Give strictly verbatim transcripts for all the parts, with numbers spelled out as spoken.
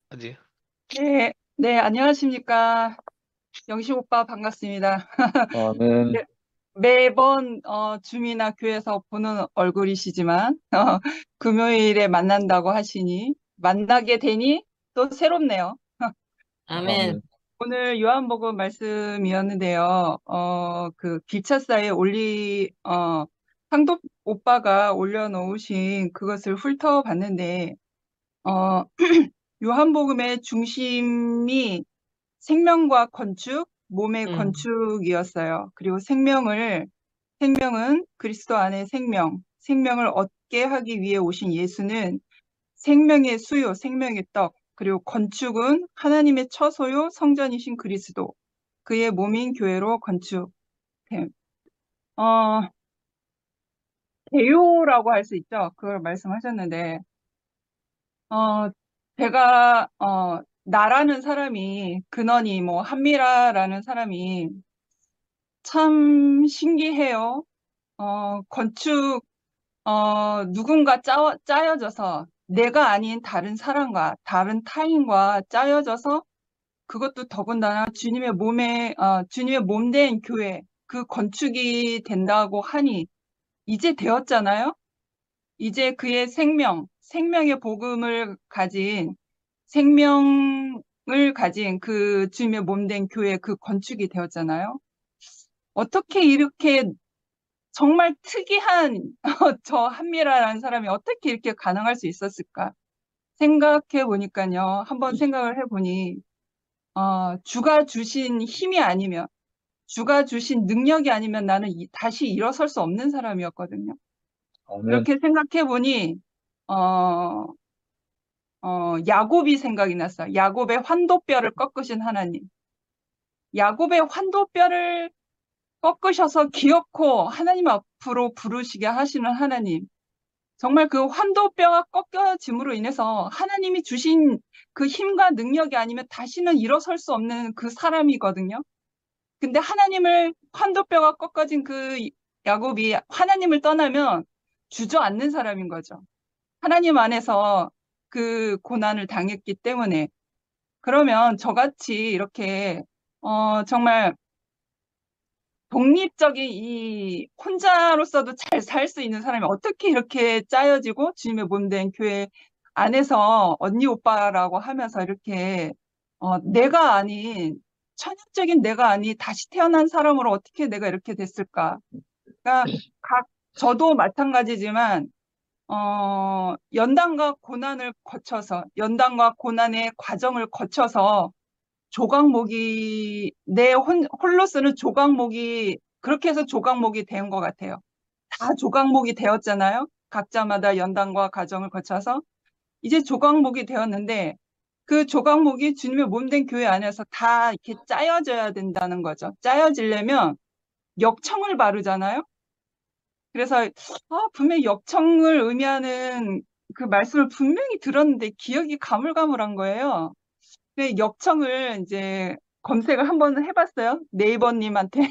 어디? 네, 네, 안녕하십니까. 영식 오빠 반갑습니다. 저는 네, 매번 어, 줌이나 교회에서 보는 얼굴이시지만 어, 금요일에 만난다고 하시니 만나게 되니 또 새롭네요. 아멘. 오늘 요한복음 말씀이었는데요. 어, 그 기차사에 올리 어, 상도 오빠가 올려놓으신 그것을 훑어봤는데 어, 요한복음의 중심이 생명과 건축, 몸의 음, 건축이었어요. 그리고 생명을, 생명은 그리스도 안에 생명, 생명을 얻게 하기 위해 오신 예수는 생명의 수요, 생명의 떡, 그리고 건축은 하나님의 처소요, 성전이신 그리스도, 그의 몸인 교회로 건축. 어, 대요라고 할 수 있죠. 그걸 말씀하셨는데, 어, 제가, 어, 나라는 사람이, 근원이 뭐, 한미라라는 사람이 참 신기해요. 어, 건축, 어, 누군가 짜, 짜여져서 내가 아닌 다른 사람과 다른 타인과 짜여져서 그것도 더군다나 주님의 몸에, 어, 주님의 몸 된 교회, 그 건축이 된다고 하니 이제 되었잖아요? 이제 그의 생명, 생명의 복음을 가진 생명을 가진 그 주님의 몸 된 교회 그 건축이 되었잖아요. 어떻게 이렇게 정말 특이한 저 한미라라는 사람이 어떻게 이렇게 가능할 수 있었을까? 생각해 보니까요. 한번 생각을 해 보니 어, 주가 주신 힘이 아니면 주가 주신 능력이 아니면 나는 이- 다시 일어설 수 없는 사람이었거든요. 아멘. 그렇게 생각해 보니 어, 어, 야곱이 생각이 났어요. 야곱의 환도뼈를 꺾으신 하나님. 야곱의 환도뼈를 꺾으셔서 기어코 하나님 앞으로 부르시게 하시는 하나님. 정말 그 환도뼈가 꺾여짐으로 인해서 하나님이 주신 그 힘과 능력이 아니면 다시는 일어설 수 없는 그 사람이거든요. 근데 하나님을 환도뼈가 꺾어진 그 야곱이 하나님을 떠나면 주저앉는 사람인 거죠. 하나님 안에서 그 고난을 당했기 때문에 그러면 저같이 이렇게 어 정말 독립적인 이 혼자로서도 잘 살 수 있는 사람이 어떻게 이렇게 짜여지고 주님의 몸 된 교회 안에서 언니 오빠라고 하면서 이렇게 어, 내가 아닌 천연적인 내가 아닌 다시 태어난 사람으로 어떻게 내가 이렇게 됐을까? 그러니까 각 저도 마찬가지지만 어, 연단과 고난을 거쳐서 연단과 고난의 과정을 거쳐서 조각목이 내 혼, 홀로 쓰는 조각목이 그렇게 해서 조각목이 된 것 같아요. 다 조각목이 되었잖아요. 각자마다 연단과 과정을 거쳐서 이제 조각목이 되었는데 그 조각목이 주님의 몸된 교회 안에서 다 이렇게 짜여져야 된다는 거죠. 짜여지려면 역청을 바르잖아요. 그래서 아, 분명히 역청을 의미하는 그 말씀을 분명히 들었는데 기억이 가물가물한 거예요. 네, 역청을 이제 검색을 한번 해봤어요. 네이버님한테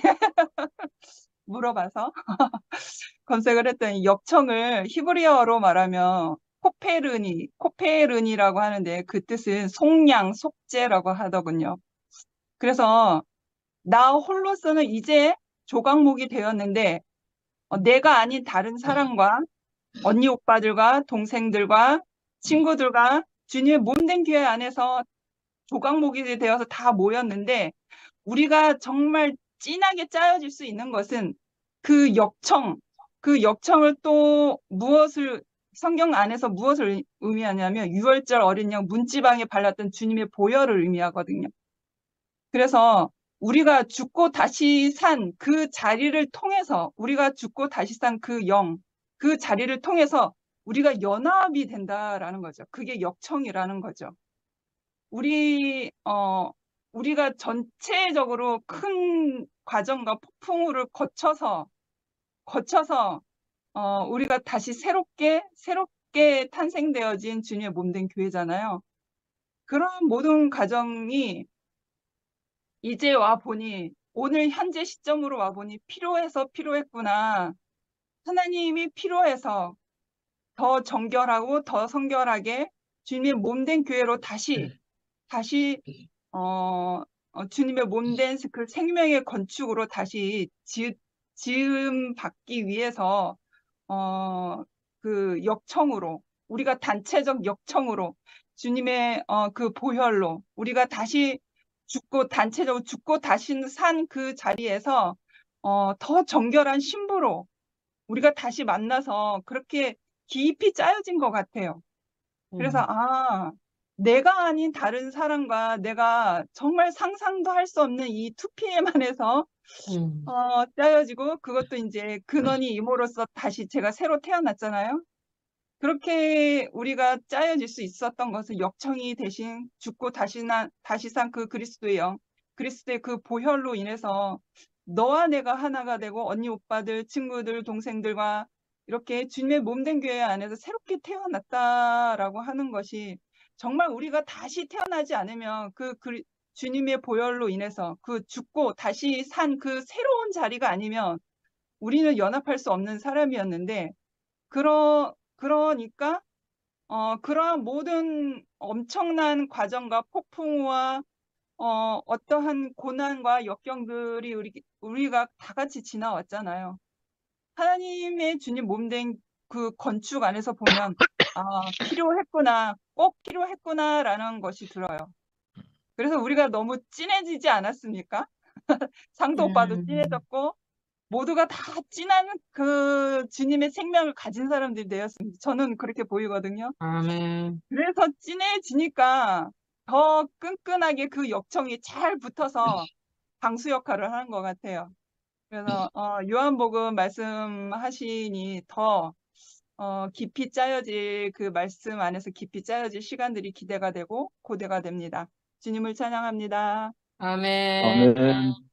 물어봐서 검색을 했더니 역청을 히브리어로 말하면 코페르니, 코페르니라고 하는데 그 뜻은 속량, 속죄라고 하더군요. 그래서 나 홀로서는 이제 조각목이 되었는데 어, 내가 아닌 다른 사람과 언니 오빠들과 동생들과 친구들과 주님의 몸된 교회 안에서 조각목이 되어서 다 모였는데 우리가 정말 진하게 짜여질 수 있는 것은 그 역청, 그 역청을 또 무엇을 성경 안에서 무엇을 의미하냐면 유월절 어린 양 문지방에 발랐던 주님의 보혈을 의미하거든요. 그래서 우리가 죽고 다시 산 그 자리를 통해서 우리가 죽고 다시 산 그 영, 그 자리를 통해서 우리가 연합이 된다라는 거죠. 그게 역청이라는 거죠. 우리, 어, 우리가 전체적으로 큰 과정과 폭풍우를 거쳐서, 거쳐서, 어, 우리가 다시 새롭게, 새롭게 탄생되어진 주님의 몸된 교회잖아요. 그런 모든 과정이 이제 와 보니, 오늘 현재 시점으로 와 보니 필요해서 필요했구나. 하나님이 필요해서 더 정결하고 더 성결하게 주님의 몸된 교회로 다시 다시 어, 어, 주님의 몸된 그 생명의 건축으로 다시 지, 지음 받기 위해서 어, 그 역청으로 우리가 단체적 역청으로 주님의 어, 그 보혈로 우리가 다시 죽고 단체적으로 죽고 다시 산 그 자리에서 어, 더 정결한 신부로 우리가 다시 만나서 그렇게 깊이 짜여진 것 같아요. 그래서 음, 아, 내가 아닌 다른 사람과 내가 정말 상상도 할 수 없는 이 투피엠안에서 음, 어, 짜여지고 그것도 이제 근원이 이모로서 다시 제가 새로 태어났잖아요. 그렇게 우리가 짜여질 수 있었던 것은 역청이 대신 죽고 다시 나, 다시 산 그 그리스도의 영, 그리스도의 그 보혈로 인해서 너와 내가 하나가 되고 언니, 오빠들, 친구들, 동생들과 이렇게 주님의 몸된 교회 안에서 새롭게 태어났다라고 하는 것이 정말 우리가 다시 태어나지 않으면 그, 그 주님의 보혈로 인해서 그 죽고 다시 산 그 새로운 자리가 아니면 우리는 연합할 수 없는 사람이었는데 그러, 그러니까 어, 그러한 모든 엄청난 과정과 폭풍과 어, 어떠한 고난과 역경들이 우리, 우리가 다 같이 지나왔잖아요. 하나님의 주님 몸된 그 건축 안에서 보면 아, 필요했구나, 꼭 필요했구나라는 것이 들어요. 그래서 우리가 너무 진해지지 않았습니까? 상도 오빠도 음, 진해졌고 모두가 다 진한 그 주님의 생명을 가진 사람들이 되었습니다. 저는 그렇게 보이거든요. 아멘. 그래서 진해지니까 더 끈끈하게 그 역청이 잘 붙어서 방수 역할을 하는 것 같아요. 그래서 어, 요한복음 말씀하시니 더 어, 깊이 짜여질 그 말씀 안에서 깊이 짜여질 시간들이 기대가 되고 고대가 됩니다. 주님을 찬양합니다. 아멘. 아멘.